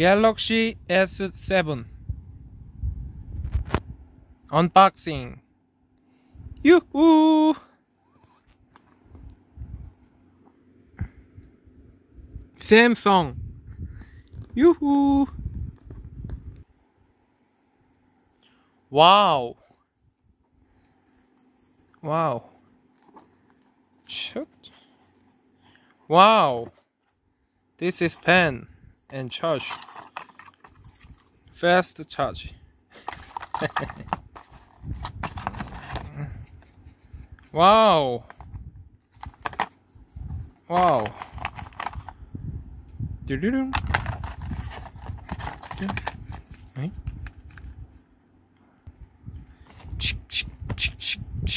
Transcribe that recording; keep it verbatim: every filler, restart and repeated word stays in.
Galaxy S seven unboxing. Yoo-hoo! Samsung. Yoo-hoo! Wow! Wow! Shit! Wow! This is pen and charge. Fast charge. Wow! Wow! Do-do-do. Do. Right?